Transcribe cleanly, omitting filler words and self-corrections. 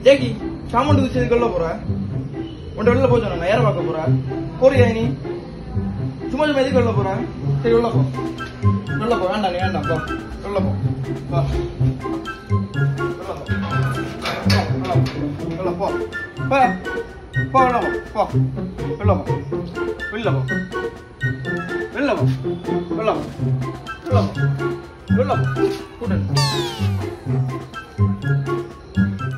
ஜேகி சாமண்டு விஷயத்துக்கு வெளில போற உன்ட்ட வெளில போய் சொன்ன யாரை பார்க்க போற போறியா நீ சும்மா சும்மா எதுக்கு வெளில போற சரி வெளில போ வெளில போ வேண்டாம் நீ வேண்டாம் போ வெளில போ வா வெளில போ போ போ வெளில போ போ வெளில போ வெளில போ வெளில போ வெளில போ வெளில போ வெளில போ கூட்டு